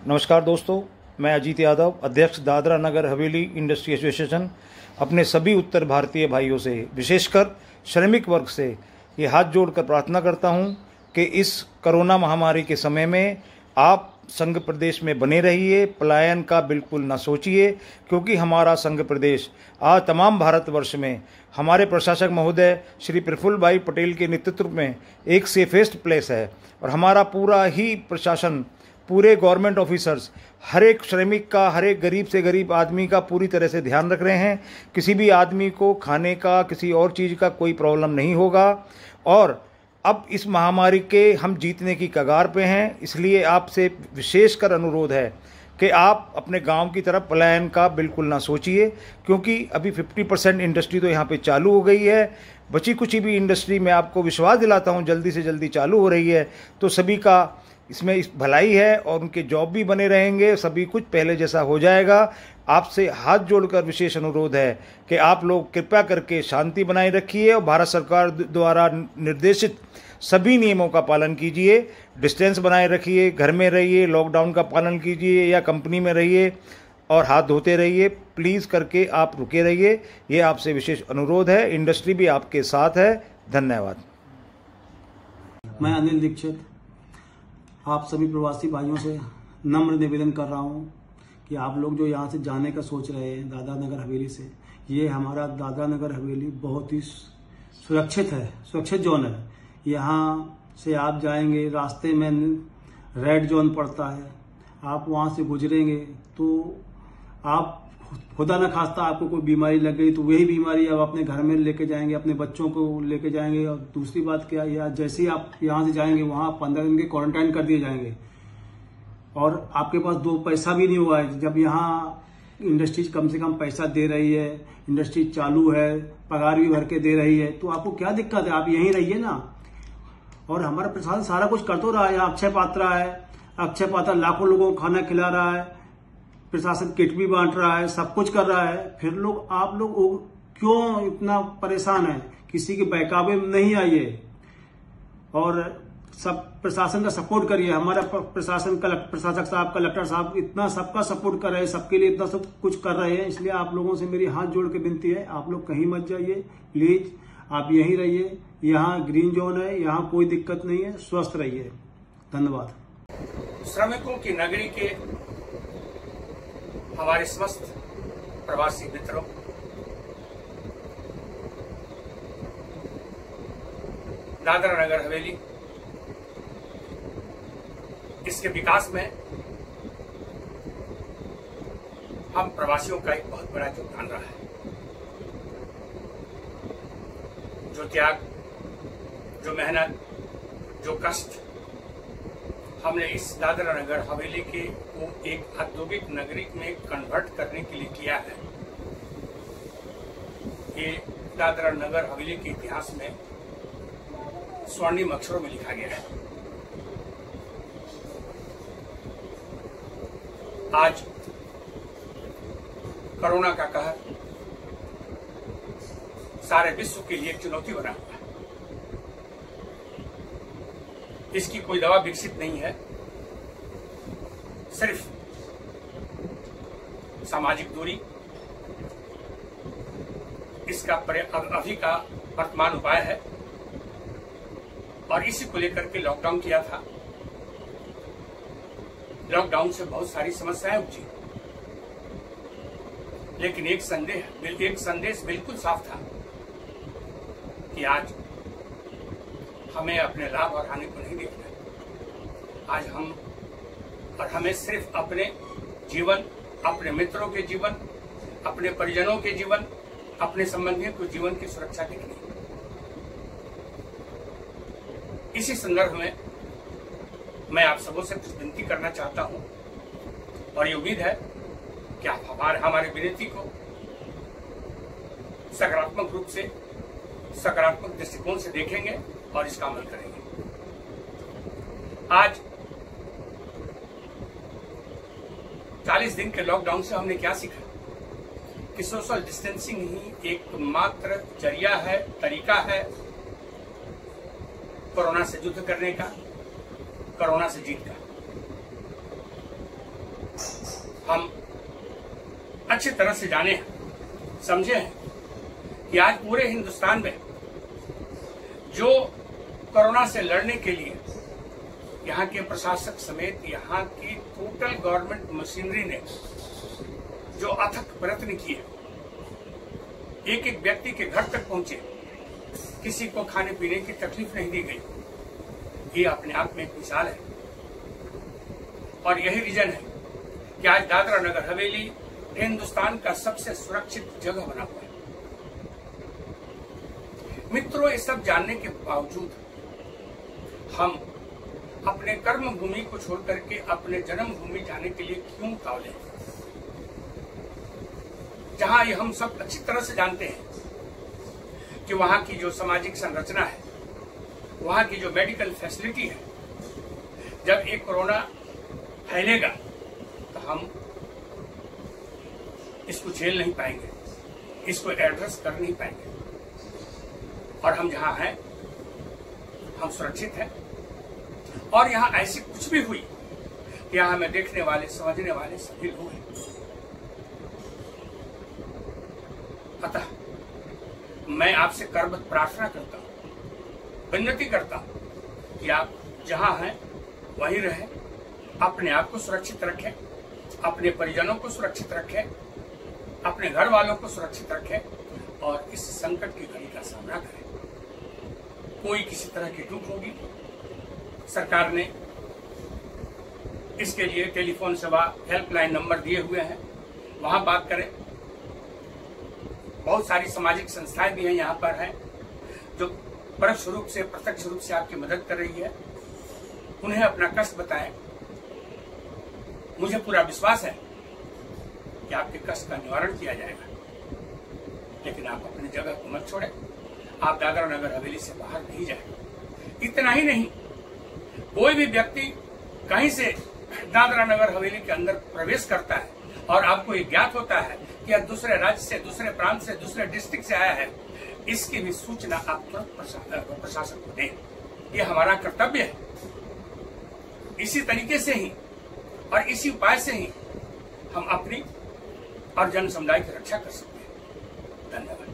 नमस्कार दोस्तों, मैं अजीत यादव, अध्यक्ष दादरा नगर हवेली इंडस्ट्री एसोसिएशन, अपने सभी उत्तर भारतीय भाइयों से, विशेषकर श्रमिक वर्ग से ये हाथ जोड़कर प्रार्थना करता हूं कि इस कोरोना महामारी के समय में आप संघ प्रदेश में बने रहिए, पलायन का बिल्कुल ना सोचिए, क्योंकि हमारा संघ प्रदेश आज तमाम भारतवर्ष में हमारे प्रशासक महोदय श्री प्रफुल्ल भाई पटेल के नेतृत्व में एक सेफेस्ट प्लेस है। और हमारा पूरा ही प्रशासन, पूरे गवर्नमेंट ऑफिसर्स हर एक श्रमिक का, हर एक गरीब से गरीब आदमी का पूरी तरह से ध्यान रख रहे हैं। किसी भी आदमी को खाने का, किसी और चीज़ का कोई प्रॉब्लम नहीं होगा। और अब इस महामारी के हम जीतने की कगार पे हैं, इसलिए आपसे विशेषकर अनुरोध है कि आप अपने गांव की तरफ पलायन का बिल्कुल ना सोचिए, क्योंकि अभी 50% इंडस्ट्री तो यहाँ पे चालू हो गई है। बची कुछ भी इंडस्ट्री में आपको विश्वास दिलाता हूँ जल्दी से जल्दी चालू हो रही है, तो सभी का इसमें इस भलाई है और उनके जॉब भी बने रहेंगे, सभी कुछ पहले जैसा हो जाएगा। आपसे हाथ जोड़कर विशेष अनुरोध है कि आप लोग कृपया करके शांति बनाए रखिए और भारत सरकार द्वारा निर्देशित सभी नियमों का पालन कीजिए। डिस्टेंस बनाए रखिए, घर में रहिए, लॉकडाउन का पालन कीजिए या कंपनी में रहिए और हाथ धोते रहिए। प्लीज़ करके आप रुके रहिए, ये आपसे विशेष अनुरोध है। इंडस्ट्री भी आपके साथ है। धन्यवाद। मैं अनिल दीक्षित आप सभी प्रवासी भाइयों से नम्र निवेदन कर रहा हूं कि आप लोग जो यहां से जाने का सोच रहे हैं दादरा नगर हवेली से, ये हमारा दादरा नगर हवेली बहुत ही सुरक्षित है, सुरक्षित जोन है। यहाँ से आप जाएंगे, रास्ते में रेड जोन पड़ता है, आप वहां से गुजरेंगे तो आप खुदा न खास्ता आपको कोई बीमारी लग गई तो वही बीमारी अब अपने घर में लेके जाएंगे, अपने बच्चों को लेके जाएंगे। और दूसरी बात क्या है, जैसे ही आप यहाँ से जाएंगे वहां 15 दिन के क्वारंटाइन कर दिए जाएंगे और आपके पास 2 पैसा भी नहीं हुआ है। जब यहाँ इंडस्ट्री कम से कम पैसा दे रही है, इंडस्ट्री चालू है, पगार भी भर के दे रही है, तो आपको क्या दिक्कत है, आप यहीं रहिए ना। और हमारा प्रशासन सारा कुछ कर तो रहा है। यहाँ अक्षय पात्रा है, अक्षय पात्रा लाखों लोगों को खाना खिला रहा है, प्रशासन किट भी बांट रहा है, सब कुछ कर रहा है। फिर आप लोग क्यों इतना परेशान है? किसी के बहकावे में नहीं आइए और सब प्रशासन का सपोर्ट करिए। हमारा प्रशासन, प्रशासक साहब, कलेक्टर साहब इतना सबका सपोर्ट कर रहे हैं, सबके लिए इतना सब कुछ कर रहे हैं। इसलिए आप लोगों से मेरी हाथ जोड़ के विनती है, आप लोग कहीं मत जाइए, प्लीज आप यहीं रहिए। यहाँ ग्रीन जोन है, यहाँ कोई दिक्कत नहीं है, स्वस्थ रहिए। धन्यवाद। श्रमिकों की नगरी के हमारे समस्त प्रवासी मित्रों, दादरा नगर हवेली इसके विकास में हम प्रवासियों का एक बहुत बड़ा योगदान रहा है। जो त्याग, जो मेहनत, जो कष्ट हमने इस दादरा नगर हवेली के को एक औद्योगिक नगरी में कन्वर्ट करने के लिए किया है, ये दादरा नगर हवेली के इतिहास में स्वर्णिम अक्षरों में लिखा गया है। आज कोरोना का कहर सारे विश्व के लिए एक चुनौती बना हुआ है। इसकी कोई दवा विकसित नहीं है, सिर्फ सामाजिक दूरी इसका अभी का वर्तमान उपाय है। और इसी को लेकर के लॉकडाउन किया था। लॉकडाउन से बहुत सारी समस्याएं उपजी, लेकिन एक संदेश बिल्कुल साफ था कि आज हमें अपने लाभ और हानि को नहीं देखना है। आज हमें सिर्फ अपने जीवन, अपने मित्रों के जीवन, अपने परिजनों के जीवन, अपने संबंधियों के जीवन की सुरक्षा देखनी है। इसी संदर्भ में मैं आप सबों से कुछ विनती करना चाहता हूं और ये उम्मीद है कि आप हमारे विनती को सकारात्मक रूप से, सकारात्मक दृष्टिकोण से देखेंगे और इसका अमल करेंगे। आज 40 दिन के लॉकडाउन से हमने क्या सीखा कि सोशल डिस्टेंसिंग ही एकमात्र जरिया है, तरीका है कोरोना से युद्ध करने का, कोरोना से जीत का। हम अच्छी तरह से जाने हैं, समझे हैं कि आज पूरे हिंदुस्तान में जो कोरोना से लड़ने के लिए यहाँ के प्रशासक समेत यहाँ की टोटल गवर्नमेंट मशीनरी ने जो अथक प्रयत्न किए, एक एक व्यक्ति के घर तक पहुंचे, किसी को खाने पीने की तकलीफ नहीं दी गई, ये अपने आप में एक मिसाल है। और यही रीजन है कि आज दादरा नगर हवेली हिंदुस्तान का सबसे सुरक्षित जगह बना हुआ है। मित्रों, ये सब जानने के बावजूद हम अपने कर्म भूमि को छोड़ करके अपने जन्म भूमि जाने के लिए क्यों उतावले, जहां ये हम सब अच्छी तरह से जानते हैं कि वहां की जो सामाजिक संरचना है, वहां की जो मेडिकल फैसिलिटी है, जब एक कोरोना फैलेगा तो हम इसको झेल नहीं पाएंगे, इसको एड्रेस कर नहीं पाएंगे। और हम जहां हैं हम सुरक्षित हैं, और यहां ऐसी कुछ भी हुई यहां हमें देखने वाले समझने वाले सभी लोग हैं। अतः मैं आपसे करबद्ध प्रार्थना करता हूं, विनती करता हूं कि आप जहां हैं वहीं रहें, अपने आप को सुरक्षित रखें, अपने परिजनों को सुरक्षित रखें, अपने घर वालों को सुरक्षित रखें और इस संकट की घड़ी का सामना करें। कोई किसी तरह की चूक होगी, सरकार ने इसके लिए टेलीफोन सेवा हेल्पलाइन नंबर दिए हुए हैं, वहां बात करें। बहुत सारी सामाजिक संस्थाएं भी हैं यहाँ पर हैं जो परोक्ष रूप से प्रत्यक्ष रूप से आपकी मदद कर रही है। उन्हें अपना कष्ट बताएं। मुझे पूरा विश्वास है कि आपके कष्ट का निवारण किया जाएगा, लेकिन आप अपनी जगह को मत छोड़ें। आप दादरा नगर हवेली से बाहर नहीं जाए। इतना ही नहीं, कोई भी व्यक्ति कहीं से दादरा नगर हवेली के अंदर प्रवेश करता है और आपको ये ज्ञात होता है कि यह दूसरे राज्य से, दूसरे प्रांत से, दूसरे डिस्ट्रिक्ट से आया है, इसकी भी सूचना आप तुरंत प्रशासन को दें। ये हमारा कर्तव्य है। इसी तरीके से ही और इसी उपाय से ही हम अपनी और जन समुदाय की रक्षा कर सकते हैं। धन्यवाद।